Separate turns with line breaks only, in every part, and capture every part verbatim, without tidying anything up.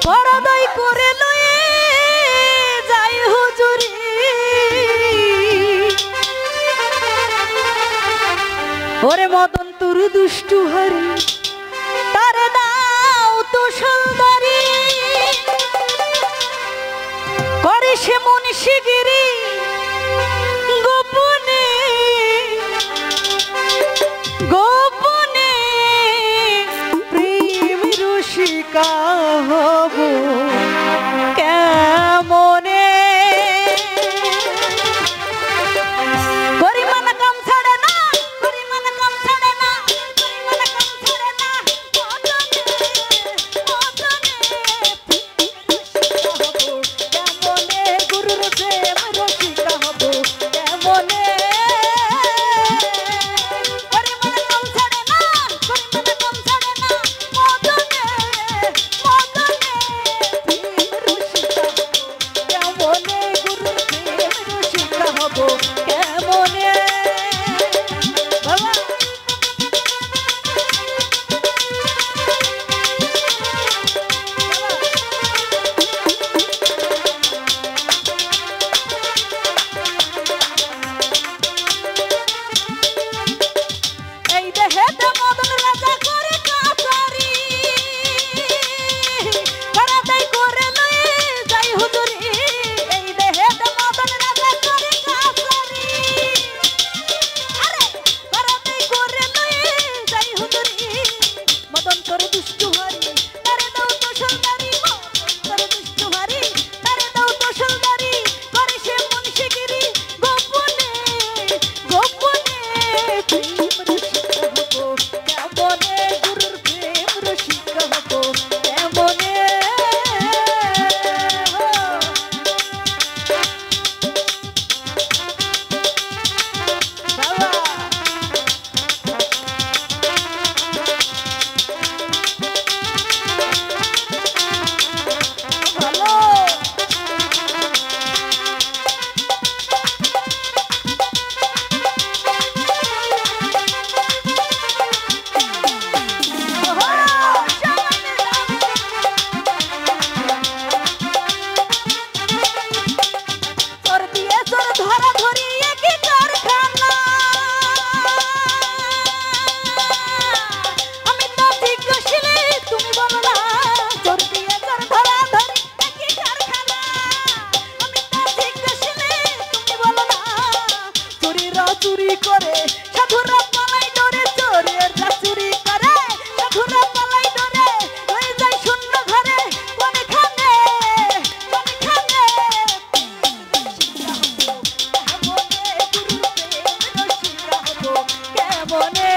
পরাদাই করে লয়ে যাই হুজুরি ওরে মদন তোর দুষ্টু হারি তারে দাও তো সুন্দরী করে সে মুন্সিগিরি গোপনে গোপনে প্রেম রসিকা হব কেমনে গরিমান কাম ছাড়ে না গরিমান কাম ছাড়ে না গরিমান কাম ছাড়ে না মদনে মদনে কেমনে গুরুর প্রেম রসিকা হব কেমনে গরিমান কাম ছাড়ে না গরিমান কাম ছাড়ে না মদনে মদনে প্রেম রসিকা হব কেমনে গুরুর প্রেম রসিকা হব কেমনে বাবা এই দেহেতে মদন রাজা করে কাছারি পরাদাই করে লয়ে যাই হুজুরি এই দেহেতে মদন রাজা করে কাছারি আরে পরাদাই করে লয়ে যাই হুজুরি মদন তোর দুষ্টু হারি তারে দাও তো সুন্দরী মদন তোর দুষ্টু হারি তারে দাও তো সুন্দরী করে সে মুন্সিগিরি গোপনে গোপনে প্রেম রসিকা হব কেমনে গুরুর প্রেম রসিকা হব কেমনে বাবা ভালো তোর দিয়ে তোর ধরা ধরি একই কারখানা আমি তো জিজ্ঞাসিলে তুমি বলো না তোর দিয়ে তোর ধরা ধরি একই কারখানা আমি তো জিজ্ঞাসিলে তুমি বলো না চুরিরা চুরি করে সাধুরা পালাই ডরে চোরেরা চুরি করে সাধুরা পালাই ডরে হয়ে যায় শূন্য ঘরে কোনখানে কোনখানে কেমনে গুরুর প্রেম রসিকা হব কেমনে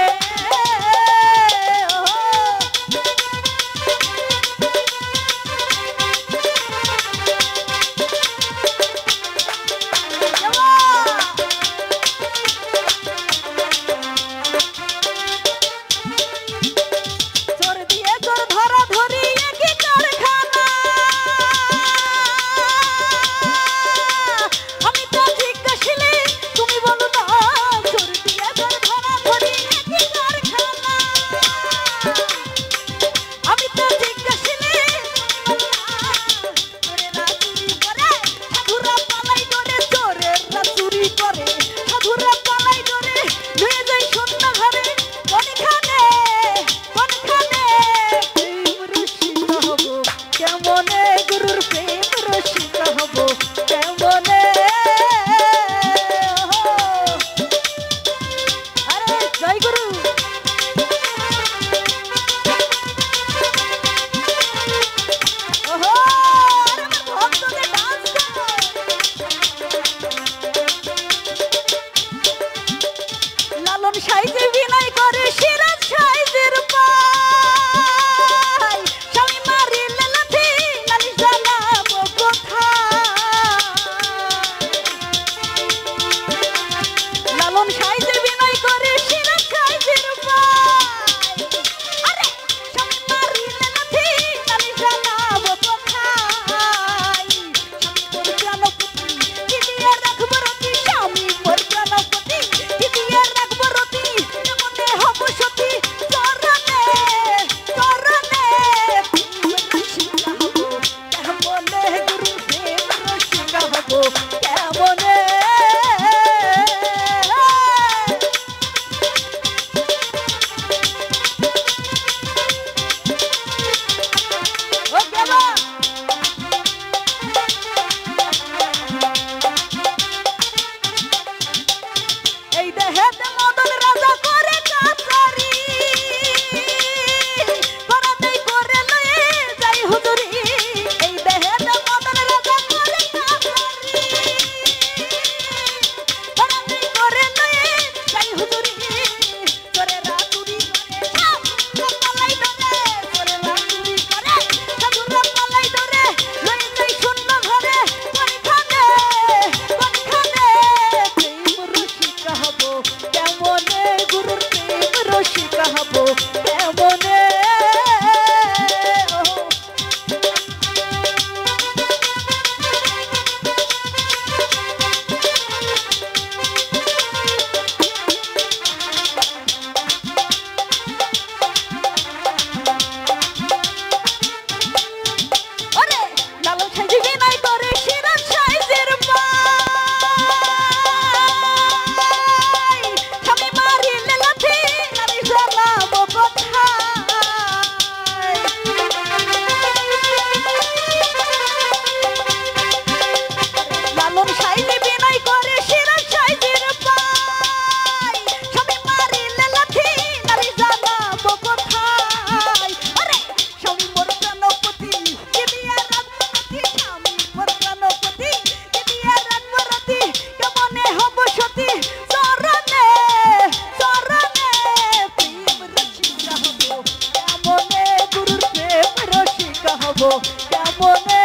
রঘুপতি চরণে চরণে প্রেম রসিকা হব কেমনে গুরুর প্রেম রসিকা হব কেমনে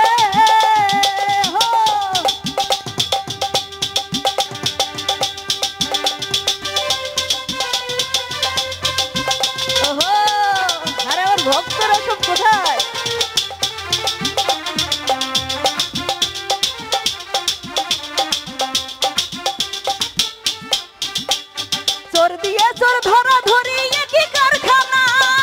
আরে আমার ভক্তরা সব কোথায় চোর দিয়ে চোর ধরা ধরি একই কারখানা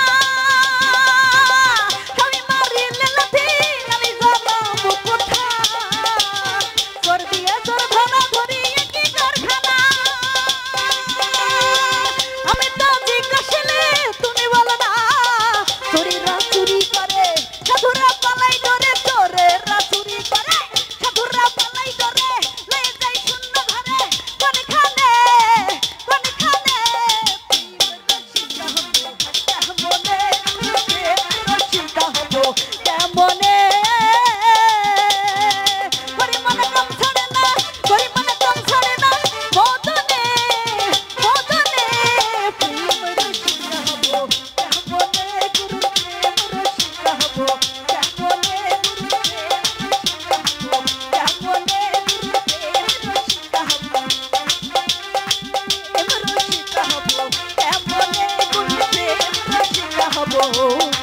আমি মারিলে লাথি আমি জানাবো কোথা চোর দিয়ে চোর ধরা ধরি একই কারখানা আমি তো জিজ্ঞাসলে তুমি বলো না চোরেরা চুরি করে সাধুরা পালাই ধরে চোরেরা চুরি করে সাধুরা পালাই ধরে লয়ে যাই শূন্য ঘরে কোনখানে কোনখানে কেমনে রসিকা হব কেমনে পরিমাণে কম ছাড়ে না পরিমাণে কম ছাড়ে না মদনে মদনে প্রেম রসিকা হব কেমনে গুরু প্রেম রসিকা হব কেমনে গুরু প্রেম রসিকা হব কেমনে গুরু প্রেম রসিকা হব প্রেম রসিকা হব কেমনে গুরু প্রেম রসিকা হব